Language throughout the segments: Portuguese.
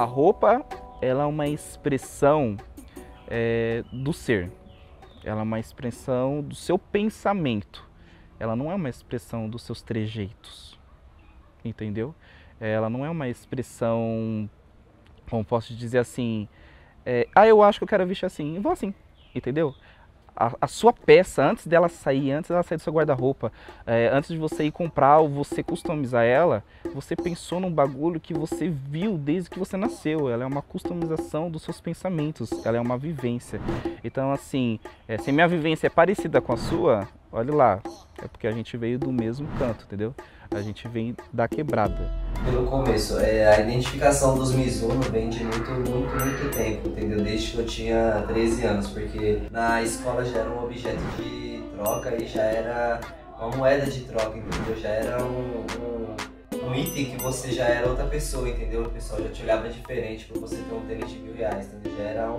A roupa, ela é uma expressão do ser. Ela é uma expressão do seu pensamento. Ela não é uma expressão dos seus trejeitos. Entendeu? Ela não é uma expressão, como posso dizer assim, eu acho que eu quero vestir assim, eu vou assim, entendeu? A sua peça, antes dela sair do seu guarda-roupa, antes de você ir comprar ou você customizar ela, você pensou num bagulho que você viu desde que você nasceu. Ela é uma customização dos seus pensamentos, ela é uma vivência. Então, assim, se minha vivência é parecida com a sua, olha lá, é porque a gente veio do mesmo canto, entendeu? A gente vem da quebrada. Pelo começo, a identificação dos Mizuno vem de muito tempo, entendeu? Desde que eu tinha 13 anos, porque na escola já era um objeto de troca e já era uma moeda de troca, entendeu? Já era um item que você já era outra pessoa, entendeu? O pessoal já te olhava diferente por você ter um tênis de R$1.000, entendeu? Já era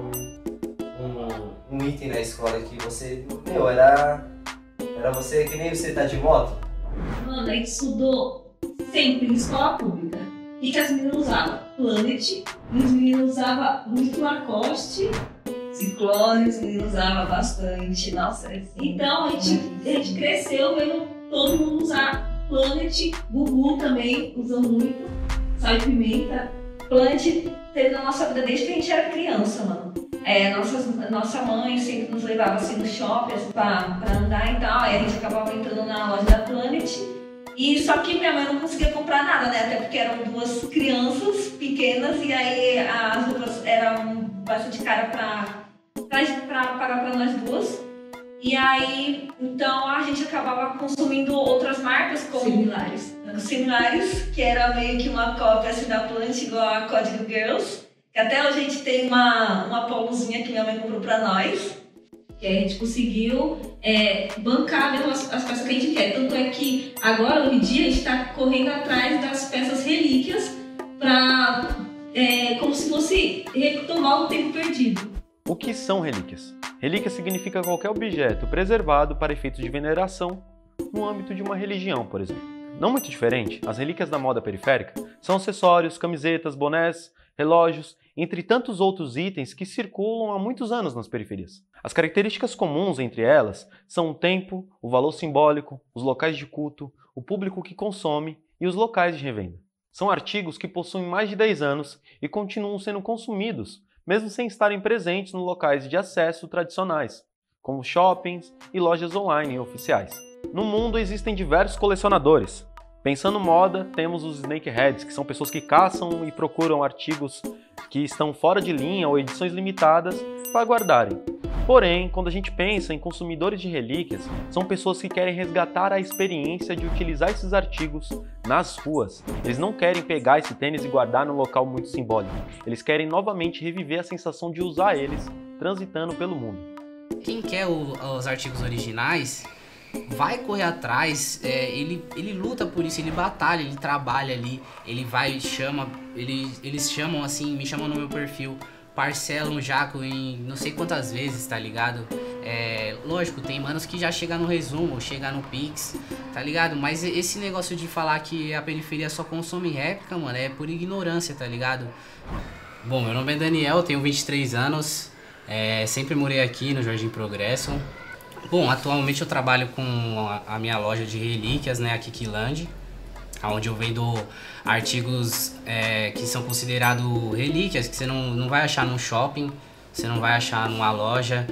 um item na escola que você, era você que nem você tá de moto. Mano, a gente estudou sempre em escola pública. E que as meninas usavam Planet, os meninos usavam muito Lacoste, Ciclone, os meninos usavam bastante. Nossa, então a gente cresceu vendo todo mundo usar Planet, Gugu também usa muito, Sal e Pimenta. Planet teve na nossa vida desde que a gente era criança, mano. Nossa mãe sempre nos levava assim no shopping assim, pra andar e tal, aí a gente acabava entrando na loja da Planet. E só que minha mãe não conseguia comprar nada, né? Até porque eram duas crianças pequenas e aí as roupas eram bastante caras pra pagar pra nós duas. E aí, então a gente acabava consumindo outras marcas como similares, que era meio que uma cópia assim da Planet, igual a Código Girls. Que até hoje a gente tem uma polozinha que minha mãe comprou pra nós, que a gente conseguiu bancar mesmo as peças que a gente quer. Tanto é que agora, hoje em dia, a gente está correndo atrás das peças relíquias para como se fosse retomar o tempo perdido. O que são relíquias? Relíquia significa qualquer objeto preservado para efeitos de veneração no âmbito de uma religião, por exemplo. Não muito diferente, as relíquias da moda periférica são acessórios, camisetas, bonés, relógios, entre tantos outros itens que circulam há muitos anos nas periferias. As características comuns entre elas são o tempo, o valor simbólico, os locais de culto, o público que consome e os locais de revenda. São artigos que possuem mais de 10 anos e continuam sendo consumidos, mesmo sem estarem presentes nos locais de acesso tradicionais, como shoppings e lojas online oficiais. No mundo existem diversos colecionadores. Pensando em moda, temos os snakeheads, que são pessoas que caçam e procuram artigos que estão fora de linha ou edições limitadas para guardarem. Porém, quando a gente pensa em consumidores de relíquias, são pessoas que querem resgatar a experiência de utilizar esses artigos nas ruas. Eles não querem pegar esse tênis e guardar num local muito simbólico. Eles querem novamente reviver a sensação de usar eles transitando pelo mundo. Quem quer os artigos originais vai correr atrás, ele luta por isso, ele batalha, ele trabalha ali, ele vai, eles chamam assim, me chamam no meu perfil, parcelam já em não sei quantas vezes, tá ligado? Lógico, tem manos que já chega no resumo, chega no Pix, tá ligado? Mas esse negócio de falar que a periferia só consome réplica, mano, é por ignorância, tá ligado? Bom, meu nome é Daniel, tenho 23 anos, sempre morei aqui no Jardim Progresso. Bom, atualmente eu trabalho com a minha loja de relíquias, né, a Kikiland, onde eu vendo artigos que são considerados relíquias, que você não vai achar num shopping, você não vai achar numa loja,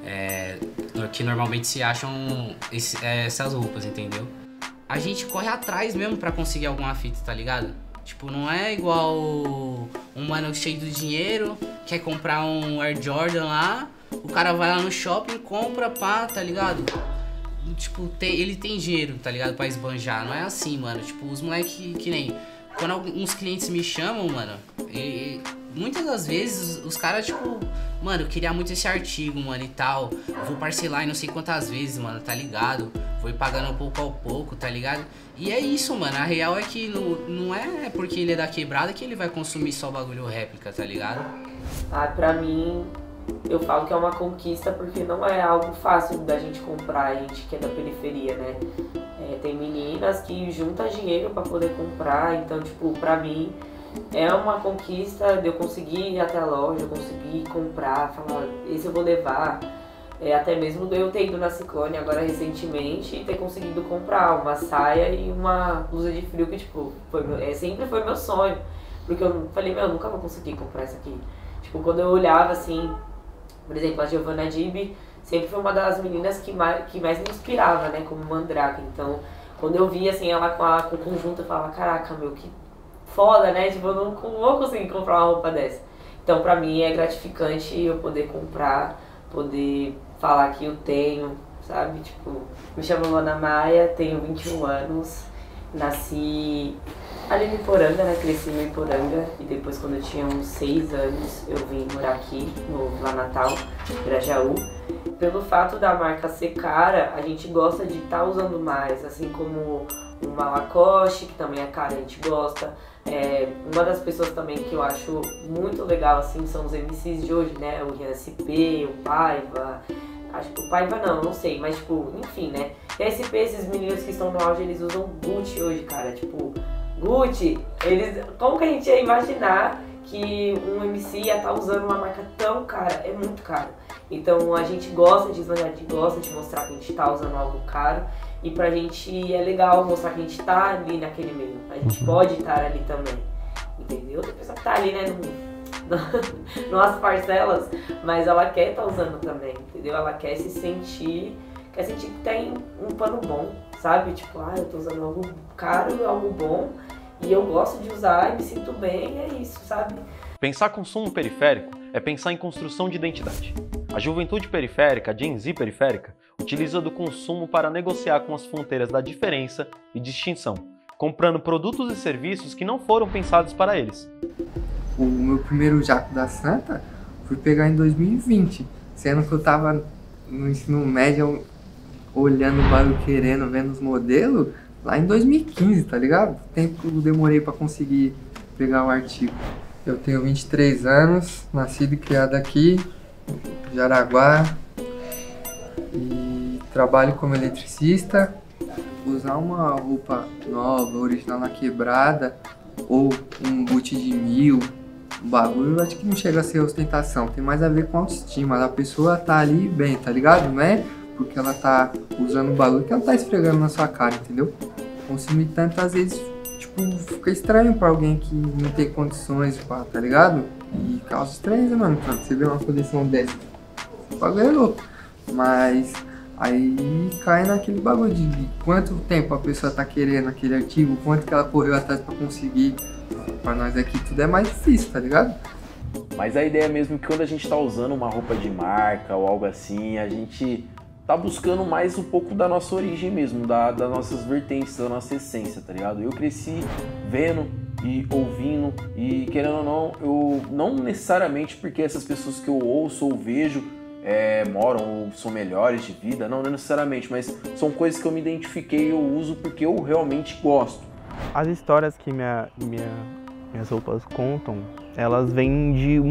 que normalmente se acham essas roupas, entendeu? A gente corre atrás mesmo pra conseguir alguma fita, tá ligado? Tipo, não é igual um mano cheio de dinheiro, quer comprar um Air Jordan lá, o cara vai lá no shopping, compra, pá, tá ligado? Tipo, ele tem dinheiro, tá ligado? Pra esbanjar. Não é assim, mano. Tipo, os moleques que nem... Quando alguns clientes me chamam, mano, muitas das vezes os caras, tipo... Mano, eu queria muito esse artigo, mano, e tal. Vou parcelar em não sei quantas vezes, mano, tá ligado? Vou ir pagando pouco a pouco, tá ligado? E é isso, mano. A real é que não é porque ele é da quebrada que ele vai consumir só bagulho réplica, tá ligado? Pra mim... Eu falo que é uma conquista porque não é algo fácil da gente comprar, a gente que é da periferia, né? Tem meninas que juntam dinheiro pra poder comprar, então, tipo, pra mim é uma conquista de eu conseguir ir até a loja, eu conseguir comprar, falar, esse eu vou levar. Até mesmo eu ter ido na Ciclone agora recentemente e ter conseguido comprar uma saia e uma blusa de frio que, tipo, sempre foi meu sonho. Porque eu falei, eu nunca vou conseguir comprar isso aqui. Tipo, quando eu olhava assim, por exemplo, a Giovanna Dib sempre foi uma das meninas que mais me inspirava, né, como Mandrake. Então, quando eu via assim, ela com o conjunto, eu falava, caraca, meu, que foda, né? Tipo, eu não vou conseguir comprar uma roupa dessa. Então, pra mim é gratificante eu poder comprar, poder falar que eu tenho, sabe? Tipo, me chamo Luana Maia, tenho 21 anos, nasci ali no Iporanga, né? Cresci no Iporanga e depois, quando eu tinha uns 6 anos, eu vim morar aqui no Vila Natal, Grajaú. Pelo fato da marca ser cara, a gente gosta de estar usando mais, assim como uma Lacoste, que também é cara, a gente gosta. Uma das pessoas também que eu acho muito legal, assim, são os MCs de hoje, né? O Rian SP, o Paiva. Acho que o Paiva não sei, mas tipo, enfim, né? E a SP, esses meninos que estão no auge, eles usam Gucci hoje, cara. Tipo, Gucci, como que a gente ia imaginar que um MC ia estar usando uma marca tão cara? É muito caro. Então a gente gosta de esbanjar, a gente gosta de mostrar que a gente está usando algo caro. E pra gente é legal mostrar que a gente tá ali naquele meio. A gente pode estar ali também, entendeu? Tem pessoa que tá ali, né, nas parcelas, mas ela quer estar usando também, entendeu? Ela quer sentir que tem um pano bom, sabe? Tipo, eu tô usando algo caro, algo bom, e eu gosto de usar e me sinto bem, é isso, sabe? Pensar consumo periférico é pensar em construção de identidade. A juventude periférica, a Gen Z periférica, utiliza do consumo para negociar com as fronteiras da diferença e distinção, comprando produtos e serviços que não foram pensados para eles. O meu primeiro Jaco da Santa fui pegar em 2020, sendo que eu tava no ensino médio olhando o bagulho, querendo, vendo os modelos, lá em 2015, tá ligado? O tempo que eu demorei para conseguir pegar o artigo. Eu tenho 23 anos, nascido e criado aqui, em Jaraguá, e trabalho como eletricista. Usar uma roupa nova, original na quebrada, ou um boot de 1000, um bagulho, eu acho que não chega a ser ostentação, tem mais a ver com a autoestima, a pessoa tá ali bem, tá ligado? Não é porque ela tá usando o bagulho que ela tá esfregando na sua cara, entendeu? Consumir tanto, às vezes, tipo, fica estranho pra alguém que não tem condições, pá, tá ligado? E causa estranheza, mano, quando você vê uma coleção dessa, o bagulho é louco, mas aí cai naquele bagulho de quanto tempo a pessoa tá querendo aquele artigo, quanto que ela correu atrás pra conseguir. Pra nós aqui tudo é mais difícil, tá ligado? Mas a ideia mesmo é que quando a gente tá usando uma roupa de marca ou algo assim, a gente tá buscando mais um pouco da nossa origem mesmo, das nossas vertentes, da nossa essência, tá ligado? Eu cresci vendo e ouvindo e querendo ou não, eu não necessariamente porque essas pessoas que eu ouço ou vejo moram ou são melhores de vida, não necessariamente, mas são coisas que eu me identifiquei e eu uso porque eu realmente gosto. As histórias que minhas roupas contam, elas vêm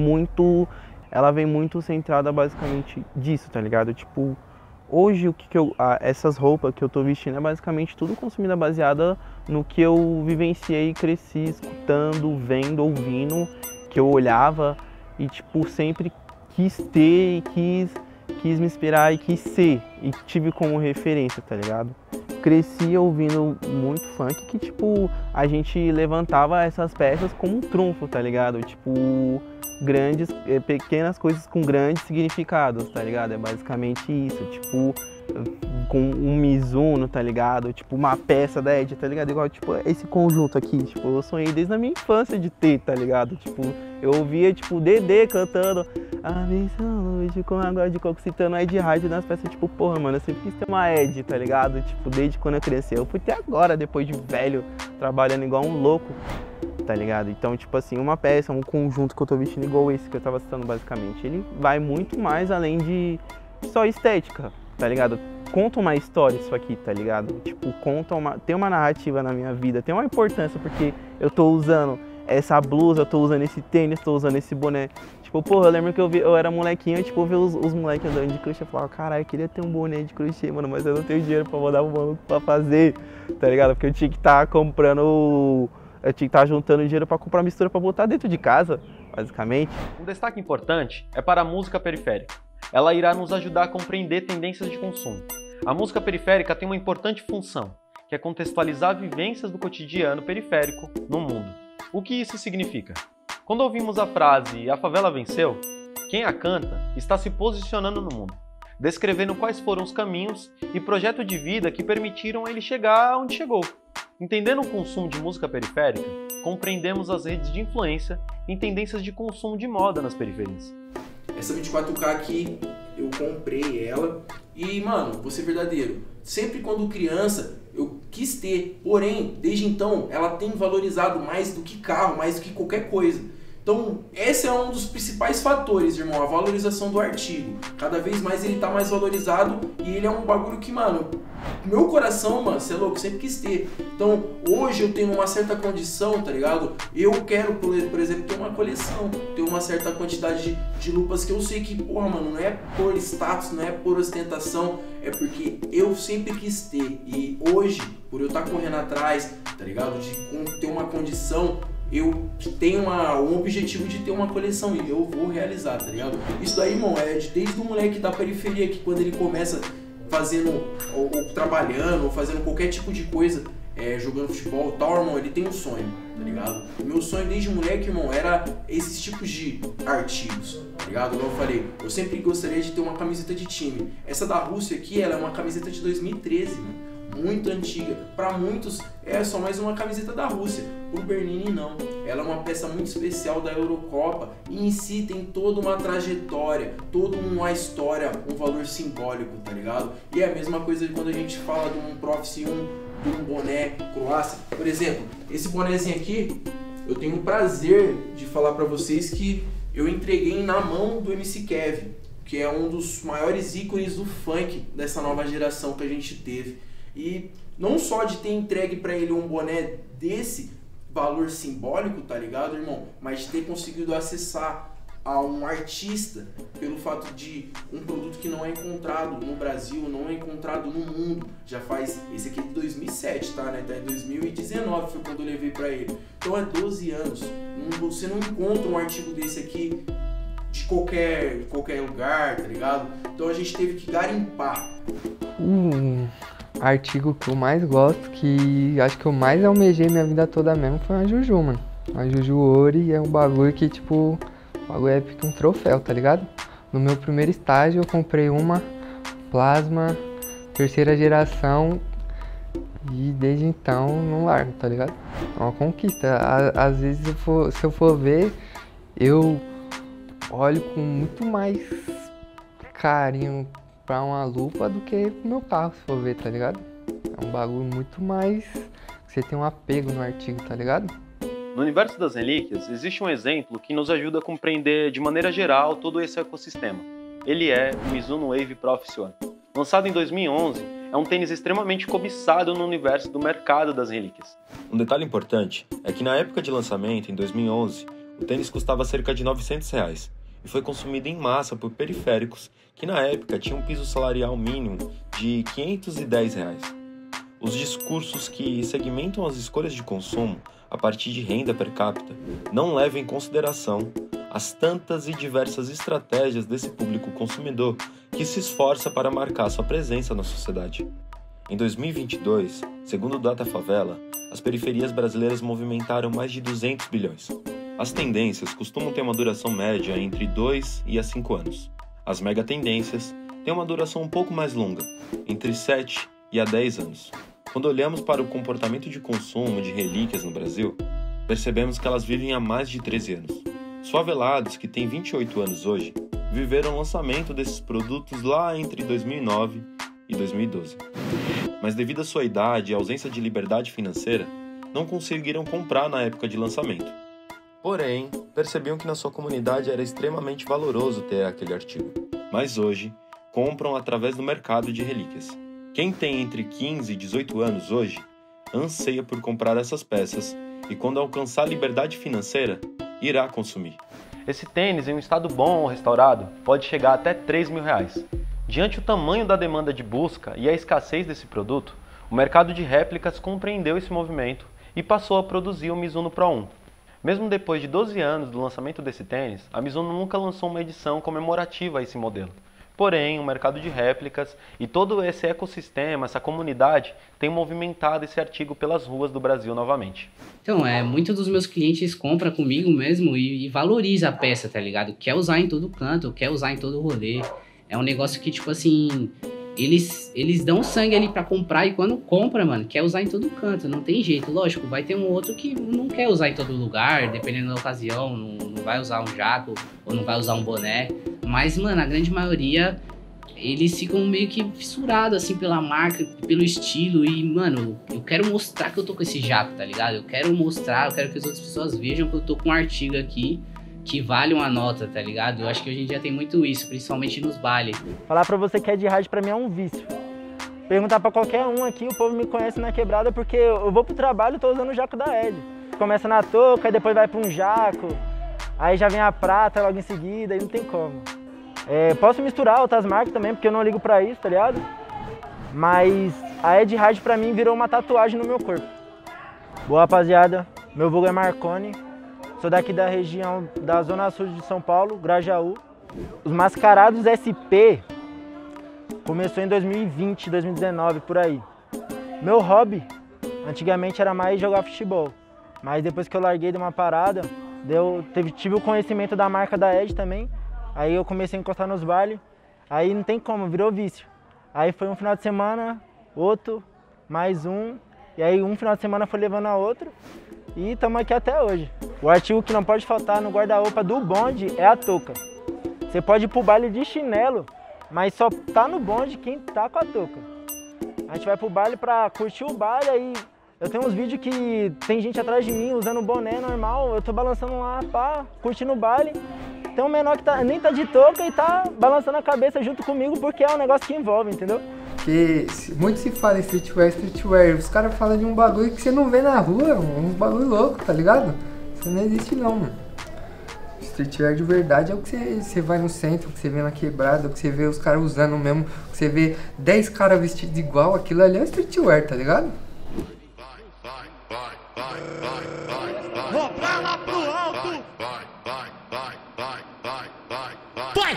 ela vem muito centrada basicamente disso, tá ligado? Tipo, hoje essas roupas que eu tô vestindo é basicamente tudo consumida baseada no que eu vivenciei, cresci escutando, vendo, ouvindo, que eu olhava e tipo sempre quis ter, quis me inspirar e quis ser, e tive como referência, tá ligado? Cresci ouvindo muito funk que, tipo, a gente levantava essas peças como um trunfo, tá ligado? Tipo, pequenas coisas com grandes significados, tá ligado? É basicamente isso, tipo, com um Mizuno, tá ligado? Tipo, uma peça da Ed, tá ligado? Igual, tipo, esse conjunto aqui, tipo, eu sonhei desde a minha infância de ter, tá ligado? Tipo, eu ouvia, tipo, Dedê cantando a missão hoje com água de coco, citando a Ed Rádio nas peças, tipo, porra, mano, eu sempre quis ter uma Ed, tá ligado? Tipo, desde quando eu cresci. Eu fui ter agora, depois de velho, trabalhando igual um louco, tá ligado? Então, tipo assim, uma peça, um conjunto que eu tô vestindo igual esse que eu tava citando basicamente, ele vai muito mais além de só estética, tá ligado? Conta uma história isso aqui, tá ligado? Tipo, tem uma narrativa na minha vida, tem uma importância porque eu tô usando essa blusa, eu tô usando esse tênis, tô usando esse boné. Tipo, porra, eu lembro que eu era molequinho, tipo, eu vi os moleques andando de crochê, eu falava, caralho, eu queria ter um boné de crochê, mano, mas eu não tenho dinheiro pra mandar pro maluco pra fazer, tá ligado? Porque eu tinha que estar comprando eu tinha que estar juntando dinheiro para comprar mistura para botar dentro de casa, basicamente. Um destaque importante é para a música periférica. Ela irá nos ajudar a compreender tendências de consumo. A música periférica tem uma importante função, que é contextualizar vivências do cotidiano periférico no mundo. O que isso significa? Quando ouvimos a frase "a favela venceu", quem a canta está se posicionando no mundo, descrevendo quais foram os caminhos e projeto de vida que permitiram ele chegar onde chegou. Entendendo o consumo de música periférica, compreendemos as redes de influência em tendências de consumo de moda nas periferias. Essa 24K aqui, eu comprei ela e, mano, vou ser verdadeiro, sempre quando criança eu quis ter, porém, desde então, ela tem valorizado mais do que carro, mais do que qualquer coisa. Então, esse é um dos principais fatores, irmão, a valorização do artigo. Cada vez mais ele tá mais valorizado e ele é um bagulho que, mano, meu coração, mano, você é louco, sempre quis ter. Então, hoje eu tenho uma certa condição, tá ligado? Eu quero, por exemplo, ter uma coleção, ter uma certa quantidade de lupas que eu sei que, porra, mano, não é por status, não é por ostentação, é porque eu sempre quis ter. E hoje, por eu estar correndo atrás, tá ligado? De ter uma condição, eu tenho um objetivo de ter uma coleção e eu vou realizar, tá ligado? Isso daí, irmão, é desde o moleque da periferia que quando ele começa fazendo, ou trabalhando, ou fazendo qualquer tipo de coisa, jogando futebol e tal, irmão, ele tem um sonho, tá ligado? O meu sonho desde moleque, irmão, era esses tipos de artigos, tá ligado? Como eu falei, eu sempre gostaria de ter uma camiseta de time. Essa da Rússia aqui, ela é uma camiseta de 2013, mano. Muito antiga, para muitos é só mais uma camiseta da Rússia, pro Bernini não, ela é uma peça muito especial da Eurocopa e em si tem toda uma trajetória, toda uma história, um valor simbólico, tá ligado? E é a mesma coisa quando a gente fala de um Prophecy 1, de um boné Croácia, por exemplo, esse bonézinho aqui, eu tenho o prazer de falar para vocês que eu entreguei na mão do MC Kevin, que é um dos maiores ícones do funk dessa nova geração que a gente teve. E não só de ter entregue pra ele um boné desse valor simbólico, tá ligado, irmão? Mas de ter conseguido acessar a um artista pelo fato de um produto que não é encontrado no Brasil, não é encontrado no mundo. Já faz, esse aqui é de 2007, tá, né? Tá em 2019 foi quando eu levei pra ele. Então é 12 anos. Você não encontra um artigo desse aqui de qualquer lugar, tá ligado? Então a gente teve que garimpar. Artigo que eu mais gosto, que acho que eu mais almejei minha vida toda mesmo, foi a Juju, mano. A Juju Ori é um bagulho que, tipo, o bagulho é um troféu, tá ligado? No meu primeiro estágio eu comprei uma Plasma, 3ª geração, e desde então não largo, tá ligado? É uma conquista. Às vezes, se eu for ver, eu olho com muito mais carinho pra uma lupa do que pro meu carro, se for ver, tá ligado? É um bagulho muito mais... Você tem um apego no artigo, tá ligado? No universo das relíquias, existe um exemplo que nos ajuda a compreender de maneira geral todo esse ecossistema. Ele é o Mizuno Wave Prophecy 1. Lançado em 2011, é um tênis extremamente cobiçado no universo do mercado das relíquias. Um detalhe importante é que na época de lançamento, em 2011, o tênis custava cerca de R$900 e foi consumido em massa por periféricos que na época tinham um piso salarial mínimo de R$510. Os discursos que segmentam as escolhas de consumo a partir de renda per capita não levam em consideração as tantas e diversas estratégias desse público consumidor que se esforça para marcar sua presença na sociedade. Em 2022, segundo o Datafavela, as periferias brasileiras movimentaram mais de 200 bilhões. As tendências costumam ter uma duração média entre 2 e 5 anos. As megatendências têm uma duração um pouco mais longa, entre 7 e 10 anos. Quando olhamos para o comportamento de consumo de relíquias no Brasil, percebemos que elas vivem há mais de 13 anos. Os favelados, que têm 28 anos hoje, viveram o lançamento desses produtos lá entre 2009 e 2012. Mas devido à sua idade e ausência de liberdade financeira, não conseguiram comprar na época de lançamento. Porém, percebiam que na sua comunidade era extremamente valoroso ter aquele artigo. Mas hoje, compram através do mercado de relíquias. Quem tem entre 15 e 18 anos hoje, anseia por comprar essas peças e quando alcançar a liberdade financeira, irá consumir. Esse tênis, em um estado bom ou restaurado, pode chegar até R$3.000. Diante do tamanho da demanda de busca e a escassez desse produto, o mercado de réplicas compreendeu esse movimento e passou a produzir o Mizuno Pro 1. Mesmo depois de 12 anos do lançamento desse tênis, a Mizuno nunca lançou uma edição comemorativa a esse modelo. Porém, o mercado de réplicas e todo esse ecossistema, essa comunidade, tem movimentado esse artigo pelas ruas do Brasil novamente. Então, muitos dos meus clientes compram comigo mesmo e valoriza a peça, tá ligado? Quer usar em todo canto, quer usar em todo rolê. É um negócio que, tipo assim, eles dão sangue ali pra comprar e quando compra, mano, quer usar em todo canto, não tem jeito. Lógico, vai ter um outro que não quer usar em todo lugar, dependendo da ocasião, não vai usar um jaco ou não vai usar um boné. Mas, mano, a grande maioria, eles ficam meio que fissurados, assim, pela marca, pelo estilo. E, mano, eu quero mostrar que eu tô com esse jaco, tá ligado? Eu quero mostrar, eu quero que as outras pessoas vejam que eu tô com um artigo aqui que vale uma nota, tá ligado? Eu acho que hoje em dia tem muito isso, principalmente nos bailes. Falar pra você que é de rádio pra mim é um vício. Perguntar pra qualquer um aqui, o povo me conhece na quebrada porque eu vou pro trabalho e tô usando o jaco da Ed. Começa na touca, aí depois vai pra um jaco, aí já vem a prata logo em seguida, aí não tem como. Posso misturar outras marcas também, porque eu não ligo pra isso, tá ligado? Mas a Ed Hard pra mim virou uma tatuagem no meu corpo. Boa, rapaziada, meu vulgo é Marconi, sou daqui da região da Zona Sul de São Paulo, Grajaú. Os Mascarados SP começou em 2020, 2019, por aí. Meu hobby, antigamente era mais jogar futebol, mas depois que eu larguei de uma parada, tive o conhecimento da marca da Ed também, aí eu comecei a encostar nos bailes, aí não tem como, virou vício. Aí foi um final de semana, outro, mais um, e aí um final de semana foi levando a outro, e estamos aqui até hoje. O artigo que não pode faltar no guarda-roupa do bonde é a touca. Você pode ir pro baile de chinelo, mas só tá no bonde quem tá com a touca. A gente vai pro baile pra curtir o baile, aí eu tenho uns vídeos que tem gente atrás de mim usando boné normal, eu tô balançando lá, pá, curtindo o baile. Tem um menor que nem tá de touca e tá balançando a cabeça junto comigo porque é um negócio que envolve, entendeu? Porque muito se fala em streetwear, os caras falam de um bagulho que você não vê na rua, um bagulho louco, tá ligado? Isso não existe não, mano. Streetwear de verdade é o que você vai no centro, o que você vê na quebrada, o que você vê os caras usando mesmo, o que você vê 10 caras vestidos igual, aquilo ali é streetwear, tá ligado? Vou pra lá pro alto! Vai!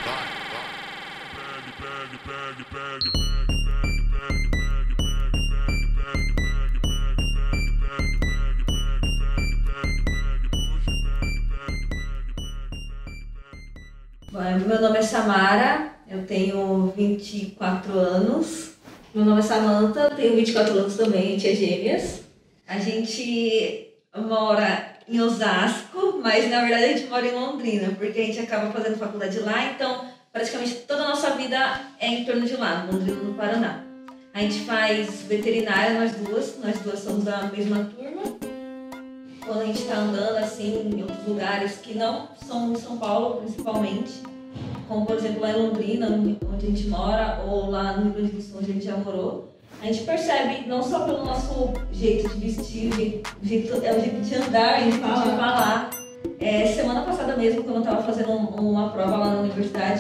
Meu nome é Samara, eu tenho 24 anos. Meu nome é Samantha, eu tenho 24 anos também, a gente é gêmeas. A gente mora em Osasco, mas na verdade a gente mora em Londrina, porque a gente acaba fazendo faculdade lá, então praticamente toda a nossa vida é em torno de lá, Londrina, no Paraná. A gente faz veterinária, nós duas somos da mesma turma. Quando a gente está andando assim em outros lugares que não são em São Paulo, principalmente, como por exemplo lá em Londrina, onde a gente mora, ou lá no Rio Grande do Sul, onde a gente já morou, a gente percebe não só pelo nosso jeito de vestir, o jeito de andar, a gente fala, de falar. Semana passada mesmo, quando eu estava fazendo uma prova lá na universidade,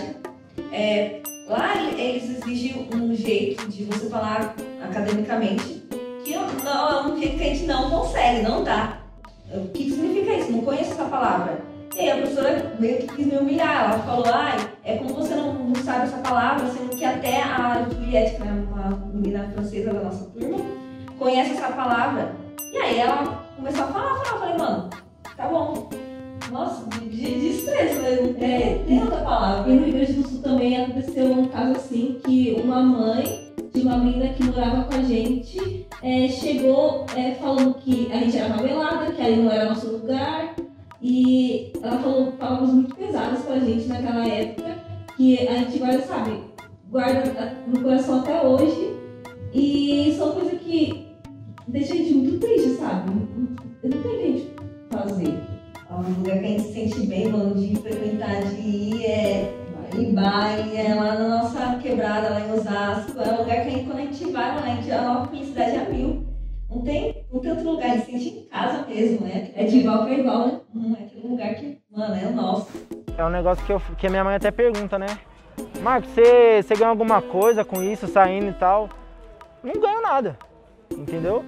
lá eles exigem um jeito de você falar academicamente que é um jeito que a gente não consegue, não dá. O que significa isso? Não conheço essa palavra. E aí a professora meio que quis me humilhar. Ela falou, é como você não sabe essa palavra, sendo que até a Juliette, que é uma menina francesa da nossa turma, conhece essa palavra. E aí ela começou a falar. Eu falei, mano, tá bom. Nossa, de estresse, não tem outra palavra. E no Rio Grande do Sul também aconteceu um caso assim, que uma mãe de uma menina que morava com a gente chegou falando que a gente era favelada, que ali não era nosso lugar. E ela falou palavras muito pesadas pra gente naquela época, que a gente guarda no coração até hoje. E são coisas que deixam a gente muito triste, sabe? Eu não tenho o que a gente fazer. Um lugar que a gente se sente bem, mano, de frequentar, de ir, em baile, lá na nossa quebrada, lá em Osasco. É um lugar que quando a gente vai, mano, a nossa felicidade é 1000. Não tem outro lugar, a gente se sente em casa mesmo, né? É de igual para igual, né? É aquele lugar que, mano, é o nosso. É um negócio que a minha mãe até pergunta, né? Marcos, você ganha alguma coisa com isso, saindo e tal? Não ganho nada, entendeu?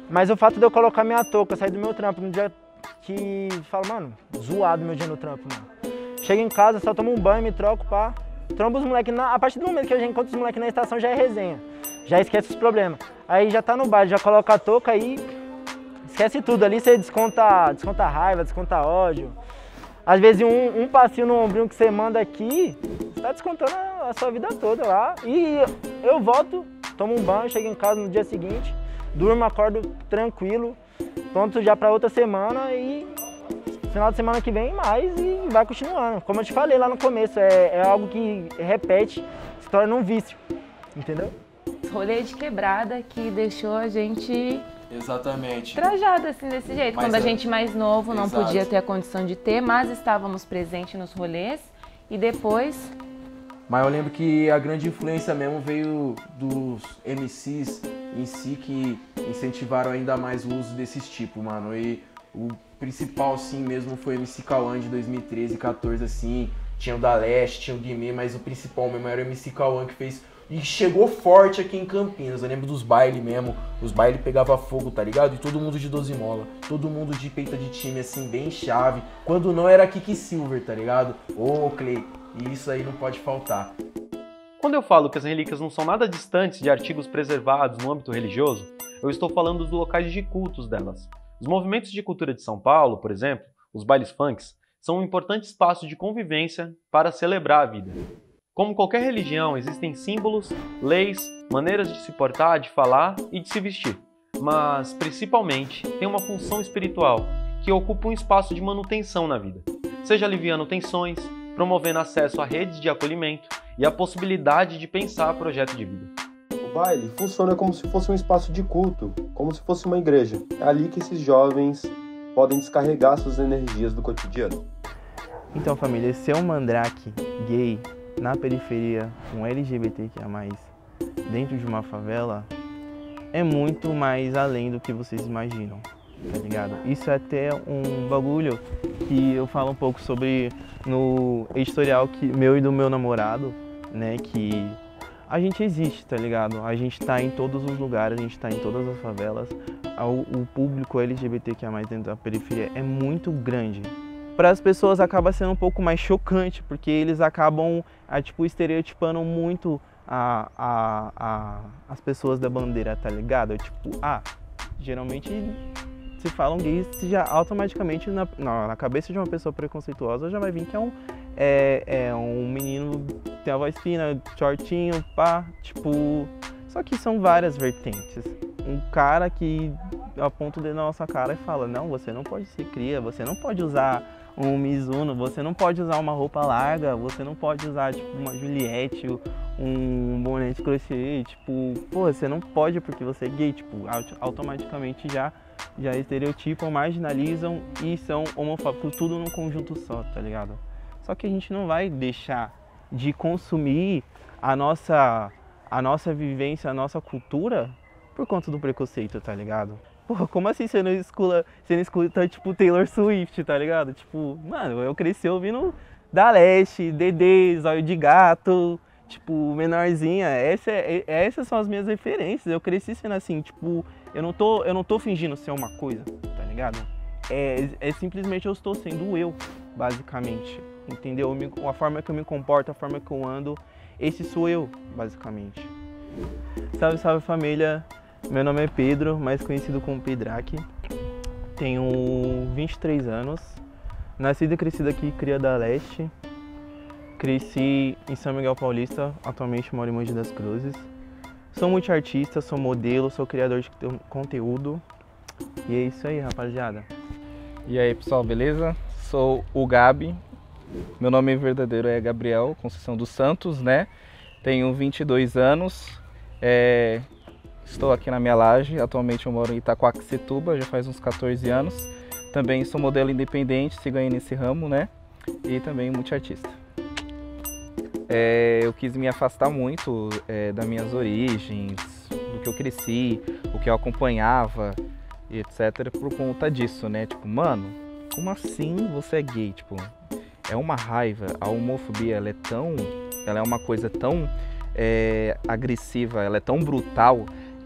Mas o fato de eu colocar minha touca, sair do meu trampo no dia que... Falo, mano, zoado meu dia no trampo, mano. Chego em casa, só tomo um banho, me troco, pá. Trombo os moleques, a partir do momento que a gente encontra os moleques na estação já é resenha. Já esquece os problemas. Aí já tá no bar, já coloca a touca aí, esquece tudo. Ali você desconta raiva, desconta ódio. Às vezes um passinho no ombrinho que você manda aqui, você tá descontando a sua vida toda lá. E eu volto, tomo um banho, chego em casa no dia seguinte, durmo, acordo tranquilo, pronto já pra outra semana e final de semana que vem mais e vai continuando. Como eu te falei lá no começo, é algo que repete, se torna um vício, entendeu? Rolê de quebrada que deixou a gente... Exatamente. Trajado assim, desse jeito. Mas quando a gente mais novo não Exato. podia ter a condição de ter, mas estávamos presentes nos rolês e depois... Mas eu lembro que a grande influência mesmo veio dos MCs em si que incentivaram ainda mais o uso desses tipos, mano. E o principal, assim, mesmo foi o MC Cauã de 2013, 14, assim. Tinha o da Leste, tinha o Guimê, mas o principal mesmo era o MC Cauã que fez... E chegou forte aqui em Campinas, eu lembro dos bailes mesmo, os bailes pegavam fogo, tá ligado? E todo mundo de 12 mola, todo mundo de peita de time, assim, bem chave. Quando não era Kiki Silver, tá ligado? Ô, Clay, e isso aí não pode faltar. Quando eu falo que as relíquias não são nada distantes de artigos preservados no âmbito religioso, eu estou falando dos locais de cultos delas. Os movimentos de cultura de São Paulo, por exemplo, os bailes funks, são um importante espaço de convivência para celebrar a vida. Como qualquer religião, existem símbolos, leis, maneiras de se portar, de falar e de se vestir. Mas, principalmente, tem uma função espiritual que ocupa um espaço de manutenção na vida, seja aliviando tensões, promovendo acesso a redes de acolhimento e a possibilidade de pensar projeto de vida. O baile funciona como se fosse um espaço de culto, como se fosse uma igreja. É ali que esses jovens podem descarregar suas energias do cotidiano. Então, família, ser um mandrake gay na periferia, um LGBTQIA+, dentro de uma favela, é muito mais além do que vocês imaginam, tá ligado? Isso é até um bagulho que eu falo um pouco sobre no editorial meu e do meu namorado, né, que a gente existe, tá ligado? A gente tá em todos os lugares, a gente tá em todas as favelas, o público LGBTQIA+, dentro da periferia é muito grande. Para as pessoas acaba sendo um pouco mais chocante, porque eles acabam tipo, estereotipando muito as pessoas da bandeira, tá ligado? Tipo, geralmente se falam gays, já automaticamente na cabeça de uma pessoa preconceituosa já vai vir que é um menino, tem a voz fina, shortinho, pá, tipo... Só que são várias vertentes. Um cara que aponta o dedo na nossa cara e fala, não, você não pode ser cria, você não pode usar um Mizuno, você não pode usar uma roupa larga, você não pode usar tipo uma Juliette, um boné de crochê, tipo, pô, você não pode porque você é gay, tipo, automaticamente já estereotipam, marginalizam e são homofóbicos, tudo num conjunto só, tá ligado? Só que a gente não vai deixar de consumir a nossa vivência, a nossa cultura por conta do preconceito, tá ligado? Porra, como assim você não escuta, tipo, Taylor Swift, tá ligado? Tipo, mano, eu cresci ouvindo Da Leste, Dedê, Zóio de Gato, tipo, Menorzinha. Essas são as minhas referências. Eu cresci sendo assim, tipo, eu não tô fingindo ser uma coisa, tá ligado? É simplesmente eu estou sendo eu, basicamente, entendeu? A forma que eu me comporto, a forma que eu ando, esse sou eu, basicamente. Salve, salve família! Meu nome é Pedro, mais conhecido como Pedraque. Tenho 23 anos. Nascido e crescido aqui, cria da Leste. Cresci em São Miguel Paulista, atualmente moro em Mogi das Cruzes. Sou multiartista, sou modelo, sou criador de conteúdo. E é isso aí, rapaziada. E aí, pessoal, beleza? Sou o Gabi. Meu nome verdadeiro é Gabriel Conceição dos Santos, né? Tenho 22 anos. Estou aqui na minha laje, atualmente eu moro em Itaquaquecetuba, já faz uns 14 anos. Também sou modelo independente, sigo aí nesse ramo, né? E também multiartista. Eu quis me afastar muito das minhas origens, do que eu cresci, o que eu acompanhava, e etc. por conta disso, né? Tipo, mano, como assim você é gay? Tipo, é uma raiva, a homofobia, ela é uma coisa tão agressiva, ela é tão brutal,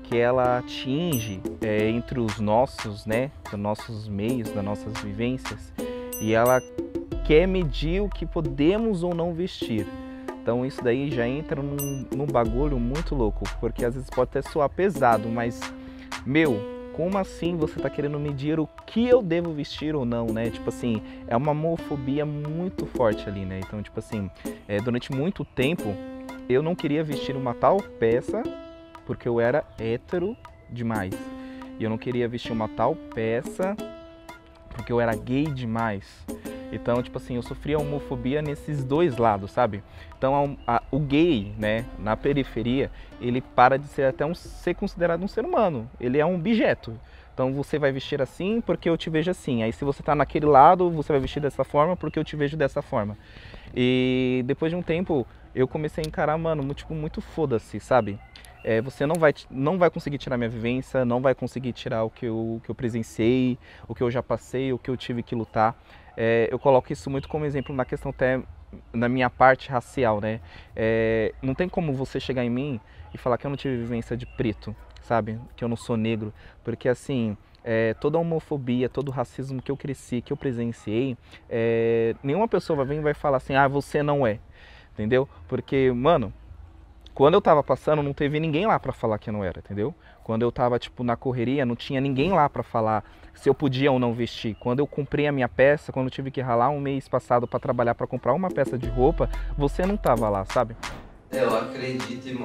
que ela atinge entre os nossos, né, dos nossos meios, das nossas vivências, e ela quer medir o que podemos ou não vestir. Então isso daí já entra num bagulho muito louco, porque às vezes pode até soar pesado, mas, como assim você tá querendo medir o que eu devo vestir ou não, né? Tipo assim, é uma homofobia muito forte ali, né? Então, tipo assim, durante muito tempo eu não queria vestir uma tal peça porque eu era hétero demais. E eu não queria vestir uma tal peça porque eu era gay demais. Então, tipo assim, eu sofria homofobia nesses dois lados, sabe? Então, o gay, né, na periferia, ele para de ser ser considerado um ser humano. Ele é um objeto. Então, você vai vestir assim porque eu te vejo assim. Aí, se você tá naquele lado, você vai vestir dessa forma porque eu te vejo dessa forma. E depois de um tempo, eu comecei a encarar, mano, tipo, muito foda-se, sabe? Você não vai conseguir tirar minha vivência, não vai conseguir tirar o que eu presenciei, o que eu já passei, o que eu tive que lutar. Eu coloco isso muito como exemplo na questão até na minha parte racial, né? Não tem como você chegar em mim e falar que eu não tive vivência de preto, sabe? Que eu não sou negro, porque assim, toda a homofobia, todo o racismo que eu cresci, que eu presenciei, nenhuma pessoa vai vir e vai falar assim, ah, você não é, entendeu? Porque, mano, quando eu tava passando, não teve ninguém lá pra falar que eu não era, entendeu? Quando eu tava, tipo, na correria, não tinha ninguém lá pra falar se eu podia ou não vestir. Quando eu comprei a minha peça, quando eu tive que ralar um mês passado pra trabalhar, pra comprar uma peça de roupa, você não tava lá, sabe? Eu acredito, irmão,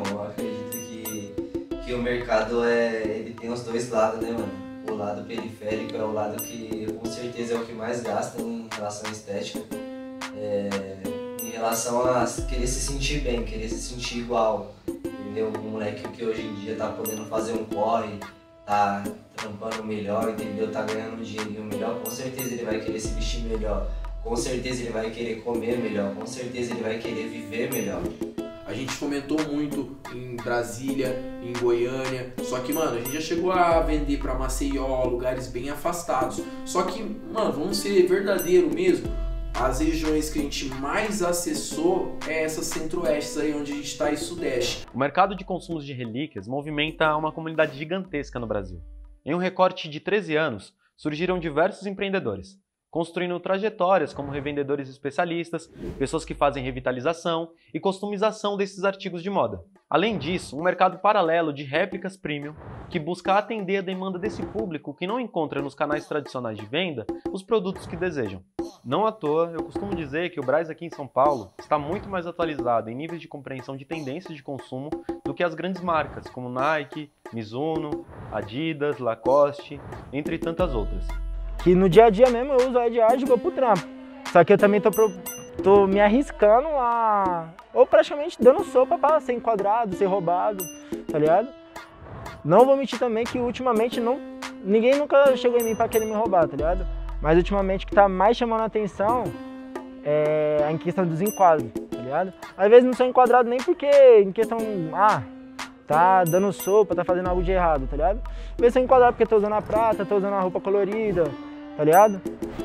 que o mercado ele tem os dois lados, né, mano? O lado periférico é o lado que, com certeza, é o que mais gasta em relação à estética. Em relação a querer se sentir bem, querer se sentir igual, entendeu? Um moleque que hoje em dia tá podendo fazer um corre, tá trampando melhor, entendeu? Tá ganhando um dinheirinho melhor, com certeza ele vai querer se vestir melhor, com certeza ele vai querer comer melhor, com certeza ele vai querer viver melhor. A gente fomentou muito em Brasília, em Goiânia, só que, mano, a gente já chegou a vender pra Maceió, lugares bem afastados. Só que, mano, vamos ser verdadeiro mesmo, as regiões que a gente mais acessou é essas centro-oestes aí onde a gente está e sudeste. O mercado de consumos de relíquias movimenta uma comunidade gigantesca no Brasil. Em um recorte de 13 anos, surgiram diversos empreendedores, construindo trajetórias como revendedores especialistas, pessoas que fazem revitalização e customização desses artigos de moda. Além disso, um mercado paralelo de réplicas premium que busca atender a demanda desse público que não encontra nos canais tradicionais de venda os produtos que desejam. Não à toa, eu costumo dizer que o Brás aqui em São Paulo está muito mais atualizado em níveis de compreensão de tendências de consumo do que as grandes marcas como Nike, Mizuno, Adidas, Lacoste, entre tantas outras. Que no dia a dia mesmo eu uso a Ed e vou pro trampo. Só que eu também tô me arriscando ou praticamente dando sopa pra ser enquadrado, ser roubado, tá ligado? Não vou mentir também que ultimamente ninguém nunca chegou em mim pra querer me roubar, tá ligado? Mas ultimamente o que tá mais chamando a atenção é em questão dos enquadros, tá ligado? Às vezes não sou enquadrado nem porque em questão, tá dando sopa, tá fazendo algo de errado, tá ligado? Às vezes sou enquadrado porque tô usando a prata, tô usando a roupa colorida, tá ligado?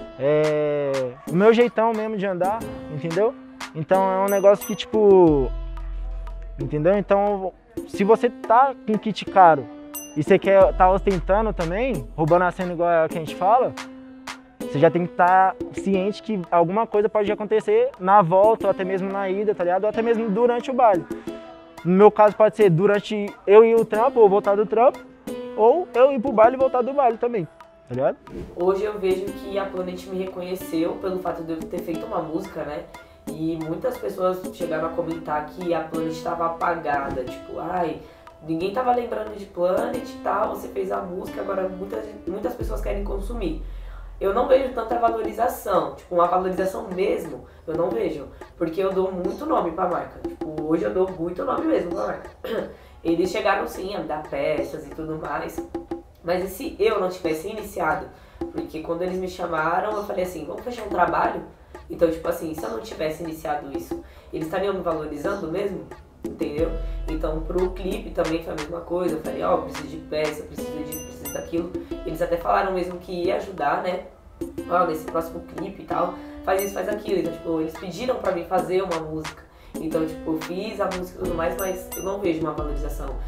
O meu jeitão mesmo de andar, entendeu? Então é um negócio que tipo, entendeu? Então se você tá com kit caro e você quer tá ostentando também, roubando a cena igual a que a gente fala, você já tem que estar ciente que alguma coisa pode acontecer na volta, ou até mesmo na ida, tá ligado? Ou até mesmo durante o baile. No meu caso pode ser durante eu ir ao trampo, ou voltar do trampo, ou eu ir pro baile e voltar do baile também, tá ligado? Hoje eu vejo que a Planet me reconheceu pelo fato de eu ter feito uma música, né? E muitas pessoas chegaram a comentar que a Planet estava apagada, tipo, ninguém tava lembrando de Planet e tal, você fez a música, agora muitas pessoas querem consumir. Eu não vejo tanta valorização, tipo, uma valorização mesmo, eu não vejo, porque eu dou muito nome pra marca, tipo, hoje eu dou muito nome mesmo pra marca. Eles chegaram sim a me dar peças e tudo mais, mas e se eu não tivesse iniciado? Porque quando eles me chamaram, eu falei assim, vamos fechar um trabalho? Então, tipo assim, se eu não tivesse iniciado isso, eles estariam me valorizando mesmo? Entendeu? Então pro clipe também foi a mesma coisa, eu falei, preciso de peça, preciso daquilo. Eles até falaram mesmo que ia ajudar, né? Nesse próximo clipe e tal, faz isso, faz aquilo. Então, tipo, eles pediram pra mim fazer uma música. Então, tipo, eu fiz a música e tudo mais, mas eu não vejo uma valorização.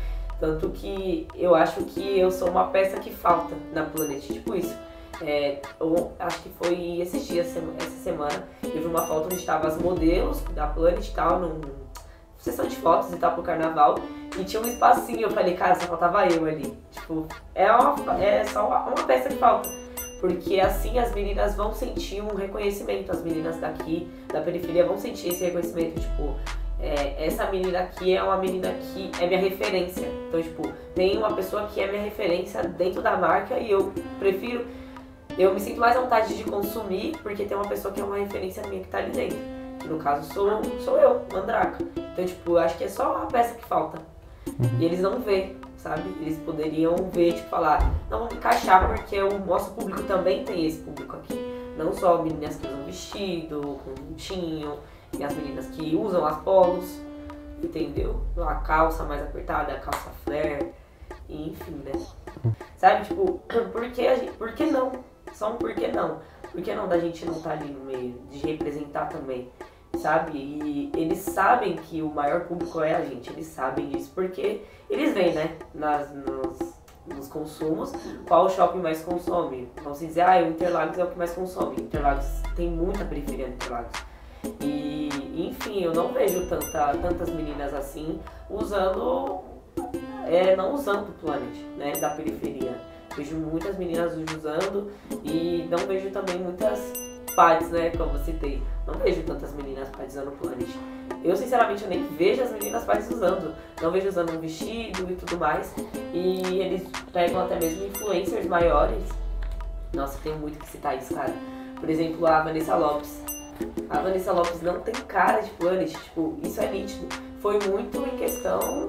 Tanto que eu acho que eu sou uma peça que falta na Planet, tipo isso. Eu acho que foi esses dias, essa semana, eu vi uma foto onde estavam as modelos da Planet e tal, numa sessão de fotos e tal pro carnaval, e tinha um espacinho, eu falei, cara, só faltava eu ali. Tipo, é só uma peça que falta. Porque assim as meninas vão sentir um reconhecimento, as meninas daqui, da periferia, vão sentir esse reconhecimento, tipo, essa menina aqui é uma menina que é minha referência. Então, tipo, tem uma pessoa que é minha referência dentro da marca e eu me sinto mais à vontade de consumir porque tem uma pessoa que é uma referência minha que tá ali dentro. Que no caso sou eu, Mandraka. Então, tipo, eu acho que é só uma peça que falta. E eles não vê, sabe? Eles poderiam ver, tipo, falar, não, vamos encaixar porque o nosso público também tem esse público aqui. Não só meninas que usam vestido, com juntinho, e as meninas que usam as polos, entendeu? A calça mais apertada, a calça flare, enfim, né? Sabe, tipo, por que não? Só um por que não? Por que não da gente não tá ali no meio, de representar também, sabe? E eles sabem que o maior público é a gente, eles sabem disso, porque eles veem, né, nos consumos, qual o shopping mais consome. Vamos dizer, o Interlagos é o que mais consome. Interlagos tem muita periferia no Interlagos. E, enfim, eu não vejo tantas meninas assim usando, não usando o Planet, né, da periferia. Vejo muitas meninas usando e não vejo também muitas pads, né, como eu citei. Não vejo tantas meninas pads usando o Planet. Eu, sinceramente, eu nem vejo as meninas pads usando. Não vejo usando um vestido e tudo mais. E eles pegam até mesmo influencers maiores. Nossa, tem muito que citar isso, cara. Por exemplo, a Vanessa Lopes. A Vanessa Lopes não tem cara de Planet, tipo, isso é nítido. Foi muito em questão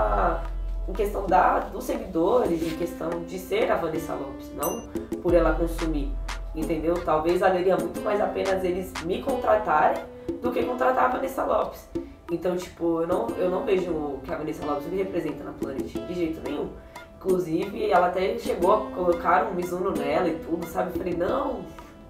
dos seguidores, em questão de ser a Vanessa Lopes, não por ela consumir, entendeu? Talvez valeria muito mais a pena eles me contratarem do que contratar a Vanessa Lopes. Então, tipo, eu não vejo que a Vanessa Lopes me representa na Planet, de jeito nenhum. Inclusive, ela até chegou a colocar um Mizuno nela e tudo, sabe? Eu falei, não,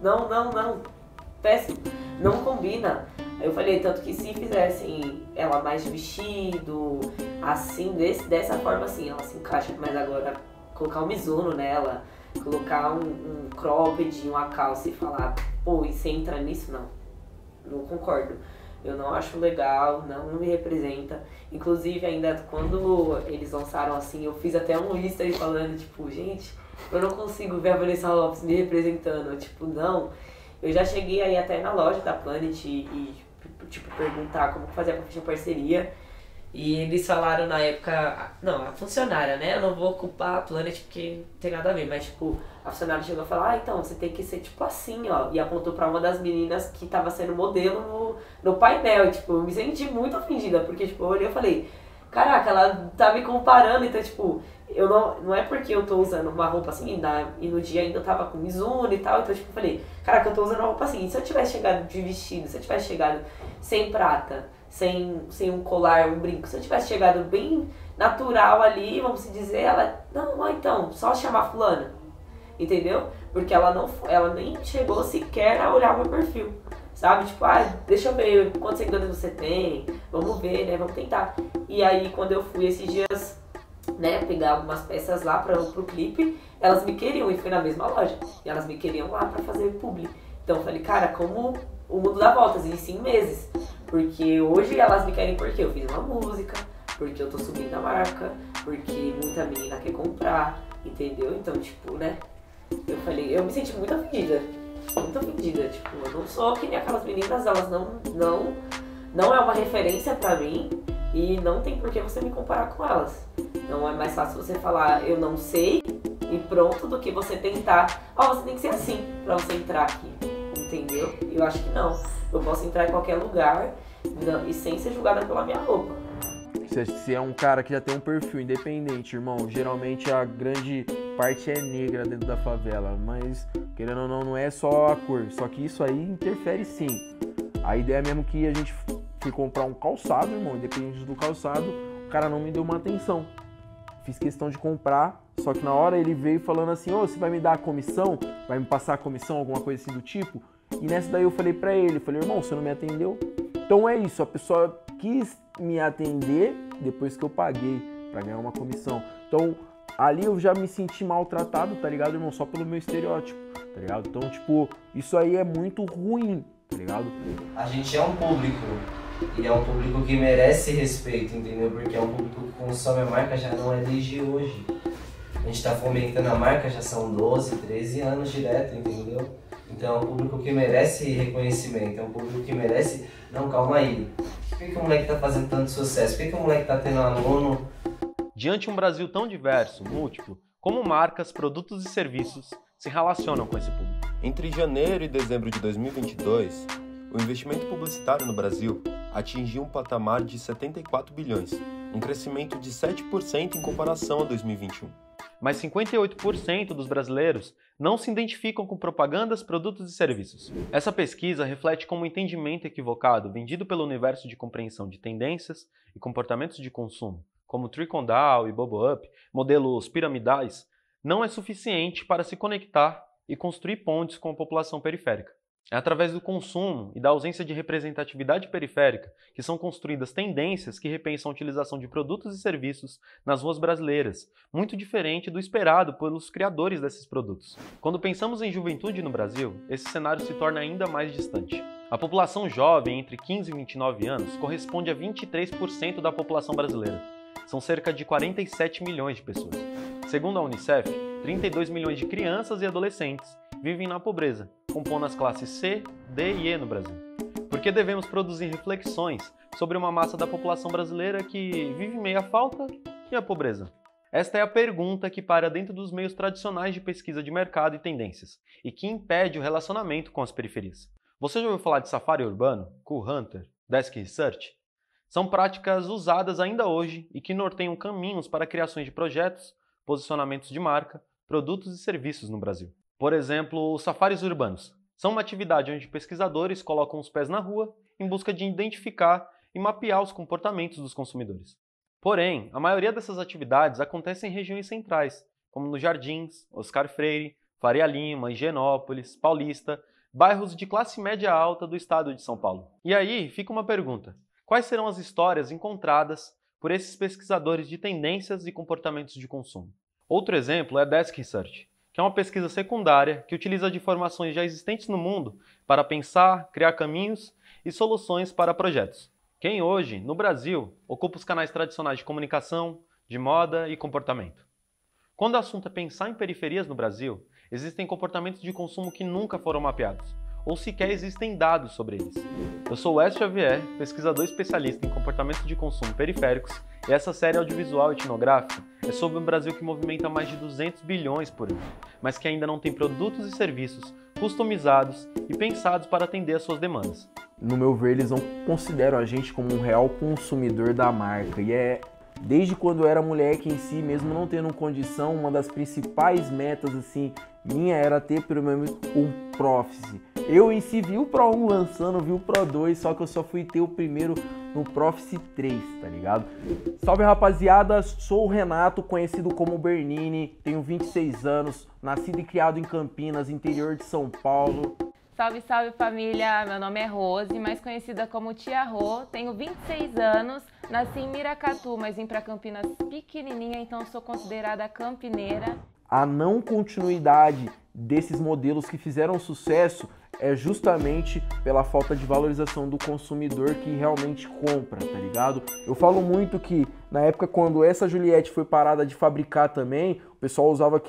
péssimo, não combina. Eu falei, tanto que se fizessem ela mais de vestido, assim, dessa forma assim, ela se encaixa, mas agora colocar um Mizuno nela, colocar um cropped, uma calça e falar, pô, e você entra nisso? Não concordo. Eu não acho legal, não me representa. Inclusive, ainda quando eles lançaram assim, eu fiz até um history falando, tipo, gente, eu não consigo ver a Vanessa Lopes me representando. Tipo, não. Eu já cheguei aí até na loja da Planet e tipo, perguntar como fazer pra fechar parceria. E eles falaram na época, não, a funcionária, né? Eu não vou culpar a Planet porque não tem nada a ver, mas tipo, a funcionária chegou a falar, então, você tem que ser tipo assim, ó. E apontou pra uma das meninas que tava sendo modelo no painel. E tipo, eu me senti muito ofendida, porque tipo, eu olhei e falei, caraca, ela tá me comparando, então tipo, eu não é porque eu tô usando uma roupa assim, e no dia ainda eu tava com Mizuno e tal, então tipo, eu falei, caraca, eu tô usando uma roupa assim, e se eu tivesse chegado de vestido, se eu tivesse chegado sem prata, sem um colar, um brinco, se eu tivesse chegado bem natural ali, vamos dizer, ela, não, então, só chamar fulana, entendeu? Porque ela nem chegou sequer a olhar o meu perfil, sabe? Tipo, deixa eu ver quantos seguidores você tem, vamos ver, né, vamos tentar. E aí, quando eu fui esses dias, né, pegar algumas peças lá pro clipe, elas me queriam e fui na mesma loja. E elas me queriam lá pra fazer publi. Então eu falei, cara, como o mundo dá voltas, e isso em meses. Porque hoje elas me querem porque eu fiz uma música, porque eu tô subindo a marca, porque muita menina quer comprar, entendeu? Então, tipo, né, eu falei, eu me senti muito ofendida. Muito ofendida, tipo, eu não sou que nem aquelas meninas, elas não é uma referência pra mim. E não tem por que você me comparar com elas. Não é mais fácil você falar, eu não sei, e pronto, do que você tentar, você tem que ser assim pra você entrar aqui, entendeu? Eu acho que não. Eu posso entrar em qualquer lugar e sem ser julgada pela minha roupa. Se é um cara que já tem um perfil independente, irmão, geralmente a grande parte é negra dentro da favela, mas querendo ou não é só a cor, só que isso aí interfere sim. A ideia é mesmo que a gente fui comprar um calçado, irmão, independente do calçado, o cara não me deu uma atenção. Fiz questão de comprar, só que na hora ele veio falando assim, você vai me dar a comissão? Vai me passar a comissão, alguma coisa assim do tipo? E nessa daí eu falei pra ele, irmão, você não me atendeu? Então é isso, a pessoa quis me atender depois que eu paguei. pra ganhar uma comissão. Então, ali eu já me senti maltratado, tá ligado, irmão? Só pelo meu estereótipo, tá ligado? Então, tipo, isso aí é muito ruim, tá ligado? A gente é um público, e é um público que merece respeito, entendeu? Porque é um público que consome a marca já não é desde hoje. A gente tá fomentando a marca já são 12, 13 anos direto, entendeu? Então é um público que merece reconhecimento, é um público que merece... Não, calma aí. Por que o moleque tá fazendo tanto sucesso? Por que o moleque tá tendo aluno? Diante de um Brasil tão diverso, múltiplo, como marcas, produtos e serviços se relacionam com esse público? Entre janeiro e dezembro de 2022, o investimento publicitário no Brasil atingiu um patamar de 74 bilhões, um crescimento de 7% em comparação a 2021. Mas 58% dos brasileiros não se identificam com propagandas, produtos e serviços. Essa pesquisa reflete como um entendimento equivocado vendido pelo universo de compreensão de tendências e comportamentos de consumo, como Trickle-Down e Bubble-Up, modelos piramidais, não é suficiente para se conectar e construir pontes com a população periférica. É através do consumo e da ausência de representatividade periférica que são construídas tendências que repensam a utilização de produtos e serviços nas ruas brasileiras, muito diferente do esperado pelos criadores desses produtos. Quando pensamos em juventude no Brasil, esse cenário se torna ainda mais distante. A população jovem entre 15 e 29 anos corresponde a 23% da população brasileira. São cerca de 47 milhões de pessoas. Segundo a Unicef, 32 milhões de crianças e adolescentes vivem na pobreza, compondo as classes C, D e E no Brasil. Por que devemos produzir reflexões sobre uma massa da população brasileira que vive meio à falta e à pobreza? Esta é a pergunta que para dentro dos meios tradicionais de pesquisa de mercado e tendências, e que impede o relacionamento com as periferias. Você já ouviu falar de safari urbano, Cool Hunter, Desk Research? São práticas usadas ainda hoje e que norteiam caminhos para a criação de projetos, posicionamentos de marca, produtos e serviços no Brasil. Por exemplo, os safaris urbanos. São uma atividade onde pesquisadores colocam os pés na rua em busca de identificar e mapear os comportamentos dos consumidores. Porém, a maioria dessas atividades acontece em regiões centrais, como nos Jardins, Oscar Freire, Faria Lima, Higienópolis, Paulista, bairros de classe média alta do estado de São Paulo. E aí fica uma pergunta: quais serão as histórias encontradas por esses pesquisadores de tendências e comportamentos de consumo? Outro exemplo é a Desk Research, que é uma pesquisa secundária que utiliza de informações já existentes no mundo para pensar, criar caminhos e soluções para projetos. Quem hoje, no Brasil, ocupa os canais tradicionais de comunicação, de moda e comportamento. Quando o assunto é pensar em periferias no Brasil, existem comportamentos de consumo que nunca foram mapeados, ou sequer existem dados sobre eles. Eu sou o Wes Xavier, pesquisador especialista em comportamentos de consumo periféricos, e essa série audiovisual etnográfica é sobre um Brasil que movimenta mais de 200 bilhões por ano, mas que ainda não tem produtos e serviços customizados e pensados para atender às suas demandas. No meu ver, eles não consideram a gente como um real consumidor da marca, e desde quando eu era moleque em si, mesmo não tendo condição, uma das principais metas assim minha era ter pelo menos um Prophecy. Eu em si vi o Pro 1 lançando, vi o Pro 2, só que eu só fui ter o primeiro no Prophecy 3, tá ligado? Salve rapaziada, sou o Renato, conhecido como Bernini, tenho 26 anos, nascido e criado em Campinas, interior de São Paulo. Salve, salve família, meu nome é Rose, mais conhecida como Tia Rô, tenho 26 anos, nasci em Miracatu, mas vim pra Campinas pequenininha, então sou considerada campineira. A não continuidade desses modelos que fizeram sucesso é justamente pela falta de valorização do consumidor que realmente compra, tá ligado? Eu falo muito que na época quando essa Juliette foi parada de fabricar também, o pessoal usava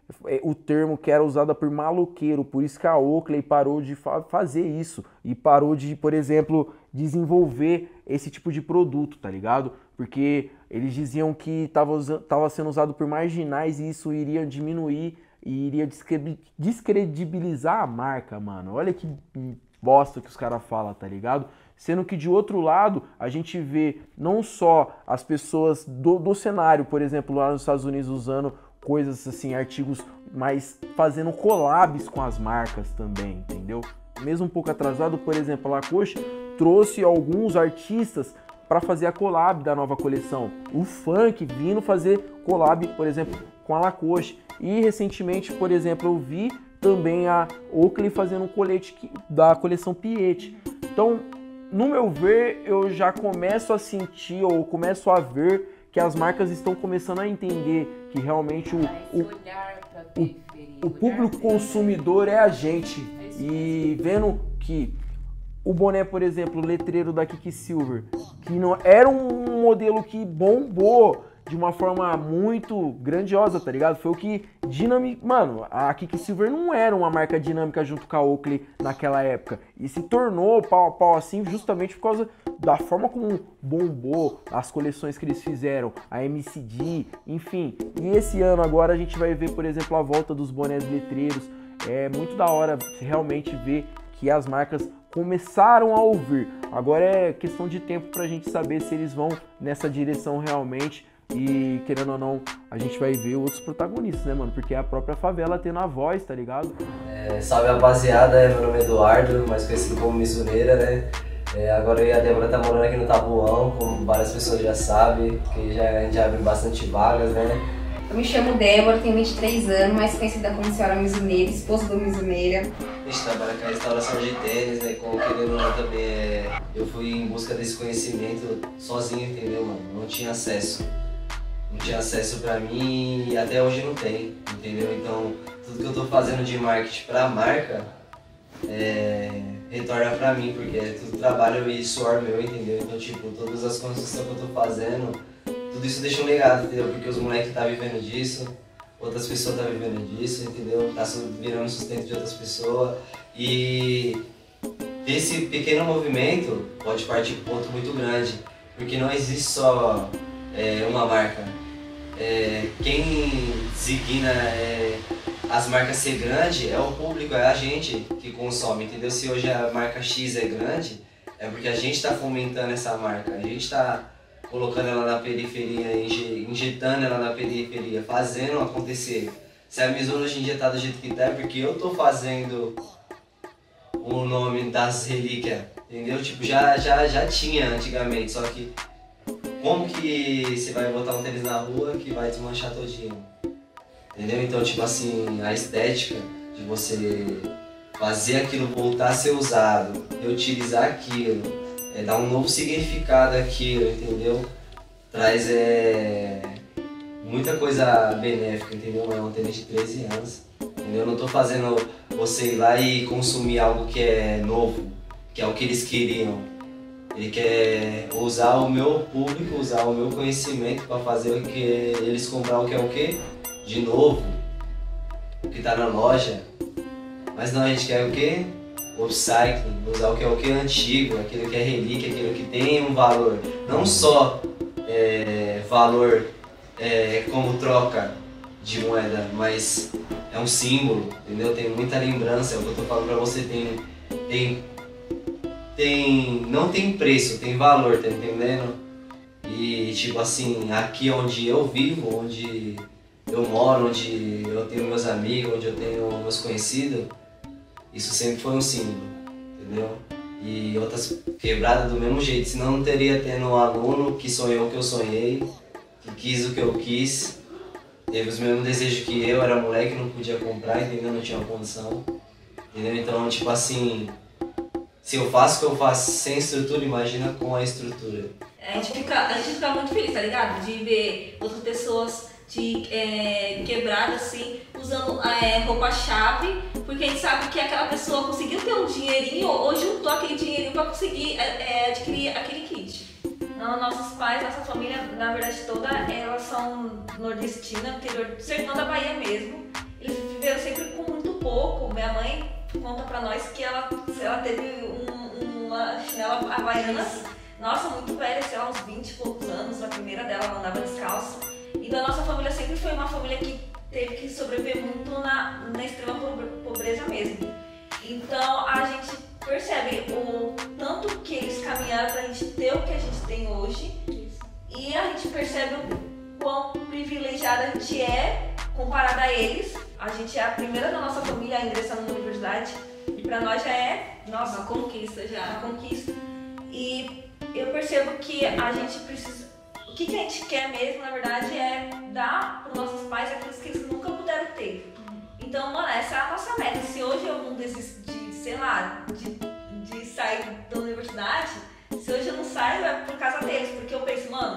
o termo que era usado por maloqueiro, por isso que a Oakley parou de fazer isso e parou de, por exemplo, desenvolver esse tipo de produto, tá ligado? Porque eles diziam que estava sendo usado por marginais e isso iria diminuir e iria descredibilizar a marca, mano. Olha que bosta que os caras falam, tá ligado? Sendo que de outro lado, a gente vê não só as pessoas do cenário, por exemplo, lá nos Estados Unidos usando coisas assim, artigos, mas fazendo collabs com as marcas também, entendeu? Mesmo um pouco atrasado, por exemplo, a Lacoste trouxe alguns artistas para fazer a collab da nova coleção. O Funk vindo fazer collab, por exemplo, com a Lacoste. E recentemente, por exemplo, eu vi também a Oakley fazendo um colete da coleção Piet. Então, no meu ver, eu já começo a sentir ou começo a ver que as marcas estão começando a entender que realmente o público consumidor é a gente. E vendo que o boné, por exemplo, o letreiro da Quicksilver, que não era um modelo que bombou de uma forma muito grandiosa, tá ligado? Foi o que Mano, a Quicksilver não era uma marca dinâmica junto com a Oakley naquela época. E se tornou pau a pau assim justamente por causa da forma como bombou, as coleções que eles fizeram, a MCD, enfim. E esse ano agora a gente vai ver, por exemplo, a volta dos bonés letreiros. É muito da hora realmente ver que as marcas começaram a ouvir. Agora é questão de tempo pra gente saber se eles vão nessa direção realmente. E, querendo ou não, a gente vai ver outros protagonistas, né, mano? Porque é a própria favela tendo a voz, tá ligado? Salve, rapaziada, meu nome é Eduardo, mais conhecido como Misuneira, né? Agora eu e a Débora tá morando aqui no Tabuão, como várias pessoas já sabem, que a gente já abre bastante vagas, né? Eu me chamo Débora, tenho 23 anos, mais conhecida como Senhora Misuneira, esposa do Misuneira. A gente trabalha com a restauração de tênis, né? Como querendo ou não também, eu fui em busca desse conhecimento sozinho, entendeu, mano? Não tinha acesso. Não tinha acesso pra mim e até hoje não tem, entendeu? Então, tudo que eu tô fazendo de marketing pra marca retorna pra mim, porque é tudo trabalho e suor meu, entendeu? Então, tipo, todas as construções que eu tô fazendo, tudo isso deixa um legado, entendeu? Porque os moleques tá vivendo disso, outras pessoas tá vivendo disso, entendeu? Tá virando sustento de outras pessoas. E esse pequeno movimento pode partir para um ponto muito grande, porque não existe só uma marca. Quem designa as marcas ser grande é o público, é a gente que consome, entendeu? Se hoje a marca X é grande, é porque a gente está fomentando essa marca, a gente está colocando ela na periferia, injetando ela na periferia, fazendo acontecer. Se a Mizuno hoje em dia está do jeito que está, é porque eu estou fazendo o nome das relíquias, entendeu? Tipo, já tinha antigamente, só que como que você vai botar um tênis na rua que vai desmanchar todinho? Entendeu? Então, tipo assim, a estética de você fazer aquilo voltar a ser usado, reutilizar aquilo, dar um novo significado àquilo, entendeu? Traz muita coisa benéfica, entendeu? É um tênis de 13 anos, entendeu? Eu não tô fazendo você ir lá e consumir algo que é novo, que é o que eles queriam. Ele quer usar o meu público, usar o meu conhecimento para fazer o que eles comprar o que é o quê? De novo, o que tá na loja. Mas não, a gente quer o quê? Upcycling, usar o que é antigo, aquilo que é relíquia, aquilo que tem um valor. Não só valor como troca de moeda, mas é um símbolo, entendeu? Tem muita lembrança, é o que eu tô falando pra você, não tem preço, tem valor, tá entendendo? E tipo assim, aqui onde eu vivo, onde eu moro, onde eu tenho meus amigos, onde eu tenho meus conhecidos, isso sempre foi um símbolo, entendeu? E outras quebradas do mesmo jeito, senão não teria tendo um aluno que sonhou o que eu sonhei, que quis o que eu quis, teve os mesmos desejos que eu, era moleque, não podia comprar, entendeu? Não tinha condição, entendeu? Então, tipo assim, se eu faço o que eu faço sem estrutura, imagina com a estrutura. A gente fica muito feliz, tá ligado? De ver outras pessoas quebradas assim, usando roupa-chave, porque a gente sabe que aquela pessoa conseguiu ter um dinheirinho ou juntou aquele dinheirinho pra conseguir adquirir aquele kit. Não, nossos pais, nossa família, na verdade toda, elas são nordestinas, interior do sertão da Bahia mesmo. Eles viveram sempre com muito pouco. Minha mãe conta pra nós que ela teve uma chinela havaiana, nossa, muito velha, sei lá, uns 20 e poucos anos, a primeira dela, ela andava descalça. Então a nossa família sempre foi uma família que teve que sobreviver muito na extrema pobreza mesmo. Então a gente percebe o tanto que eles caminharam pra gente ter o que a gente tem hoje. E a gente percebe o quão privilegiada a gente é comparada a eles. A gente é a primeira da nossa família a ingressar numa universidade e pra nós já é, nossa, uma conquista já, uma conquista. E eu percebo que a gente precisa, o que a gente quer mesmo, na verdade, é dar para os nossos pais aquilo que eles nunca puderam ter. Então, mano, essa é a nossa meta. Se hoje eu não desisto de, sei lá, de sair da universidade, se hoje eu não saio é por causa deles, porque eu penso, mano, um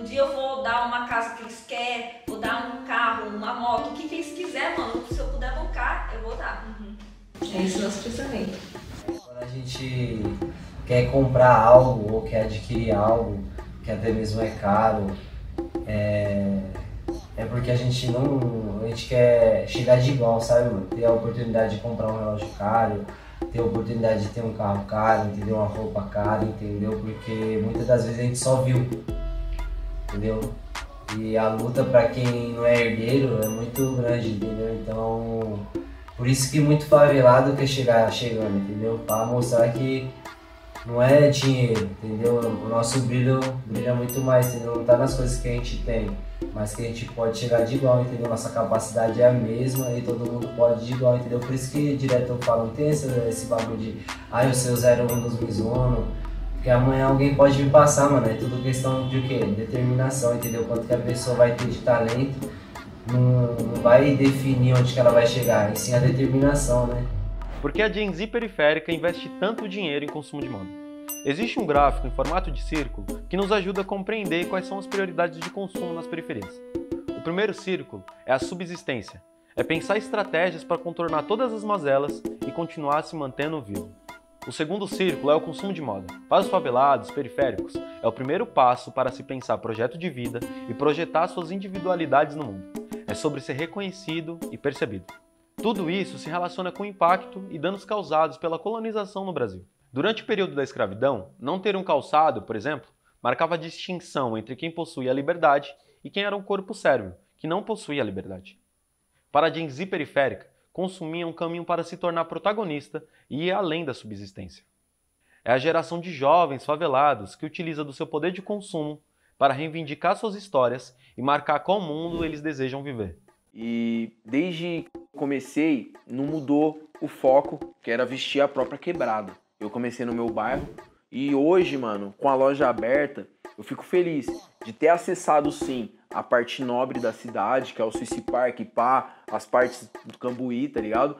Um dia eu vou dar uma casa que eles querem, vou dar um carro, uma moto, o que eles quiserem, mano. Se eu puder bancar, eu vou dar. É esse o nosso pensamento. Quando a gente quer comprar algo ou quer adquirir algo que até mesmo é caro, é porque a gente quer chegar de igual, sabe, mano? Ter a oportunidade de comprar um relógio caro, ter a oportunidade de ter um carro caro, entendeu? Uma roupa cara, entendeu? Porque muitas das vezes a gente só viu, entendeu? E a luta para quem não é herdeiro é muito grande, entendeu? Então, por isso que muito favelado quer chegar chegando, entendeu? Para mostrar que não é dinheiro, entendeu? O nosso brilho brilha muito mais, entendeu? Não tá nas coisas que a gente tem, mas que a gente pode chegar de igual, entendeu? Nossa capacidade é a mesma e todo mundo pode de igual, entendeu? Por isso que direto eu falo, não tem esse bagulho de eu sei o 01 dos Mizuno, porque amanhã alguém pode me passar, mano. É tudo questão de o quê? Determinação, entendeu? Quanto que a pessoa vai ter de talento, não vai definir onde que ela vai chegar, e sim a determinação, né? Por que a Gen Z periférica investe tanto dinheiro em consumo de moda? Existe um gráfico em formato de círculo que nos ajuda a compreender quais são as prioridades de consumo nas periferias. O primeiro círculo é a subsistência. É pensar estratégias para contornar todas as mazelas e continuar se mantendo vivo. O segundo círculo é o consumo de moda. Para os favelados, periféricos, é o primeiro passo para se pensar projeto de vida e projetar suas individualidades no mundo. É sobre ser reconhecido e percebido. Tudo isso se relaciona com o impacto e danos causados pela colonização no Brasil. Durante o período da escravidão, não ter um calçado, por exemplo, marcava a distinção entre quem possuía a liberdade e quem era um corpo sérvio, que não possuía a liberdade. Para a Gen Z periférica, consumir é um caminho para se tornar protagonista e ir além da subsistência. É a geração de jovens favelados que utiliza do seu poder de consumo para reivindicar suas histórias e marcar qual mundo eles desejam viver. E desde que comecei, não mudou o foco, que era vestir a própria quebrada. Eu comecei no meu bairro e hoje, mano, com a loja aberta, eu fico feliz de ter acessado, sim, a parte nobre da cidade, que é o Suíça Park, as partes do Cambuí, tá ligado?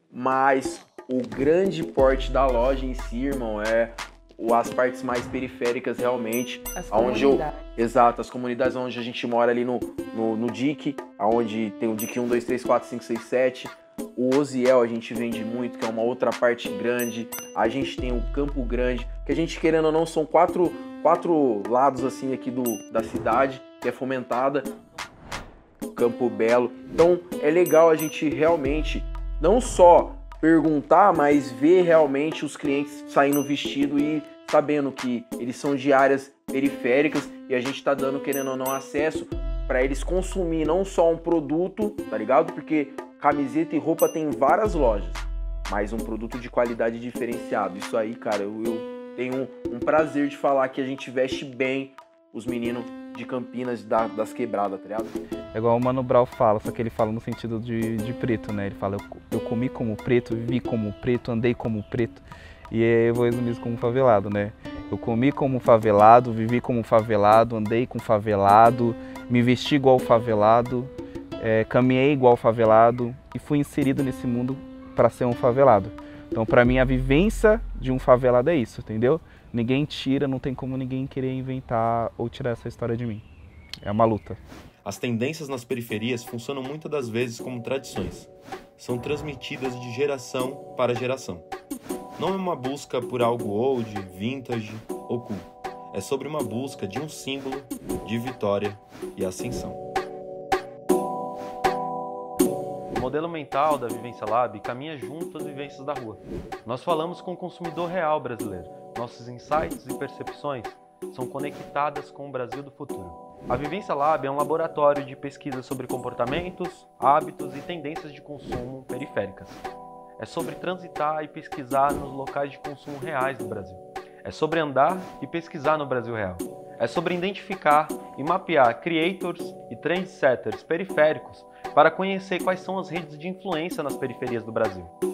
Mas o grande porte da loja em si, irmão, é as partes mais periféricas realmente. As comunidades. Exato, as comunidades onde a gente mora ali no DIC, onde tem o DIC 1, 2, 3, 4, 5, 6, 7. O Oziel a gente vende muito, que é uma outra parte grande. A gente tem o Campo Grande, que a gente, querendo ou não, são quatro lados assim aqui da cidade, que é fomentada. Campo Belo. Então é legal a gente realmente não só perguntar, mas ver realmente os clientes saindo vestido e sabendo que eles são de áreas periféricas e a gente está dando, querendo ou não, acesso para eles consumir não só um produto, tá ligado? Porque camiseta e roupa tem várias lojas, mas um produto de qualidade diferenciado. Isso aí, cara, eu tenho um prazer de falar que a gente veste bem os meninos de Campinas, das quebradas, tá ligado? É igual o Mano Brown fala, só que ele fala no sentido de preto, né? Ele fala, eu comi como preto, vivi como preto, andei como preto. E eu vou resumir isso como favelado, né? Eu comi como favelado, vivi como favelado, andei com favelado, me vesti igual favelado, caminhei igual favelado e fui inserido nesse mundo para ser um favelado. Então, para mim, a vivência de um favelado é isso, entendeu? Ninguém tira, não tem como ninguém querer inventar ou tirar essa história de mim. É uma luta. As tendências nas periferias funcionam muitas das vezes como tradições. São transmitidas de geração para geração. Não é uma busca por algo old, vintage ou cool. É sobre uma busca de um símbolo de vitória e ascensão. O modelo mental da Vivência Lab caminha junto às vivências da rua. Nós falamos com o consumidor real brasileiro. Nossos insights e percepções são conectadas com o Brasil do futuro. A Vivência Lab é um laboratório de pesquisa sobre comportamentos, hábitos e tendências de consumo periféricas. É sobre transitar e pesquisar nos locais de consumo reais do Brasil. É sobre andar e pesquisar no Brasil real. É sobre identificar e mapear creators e trendsetters periféricos para conhecer quais são as redes de influência nas periferias do Brasil.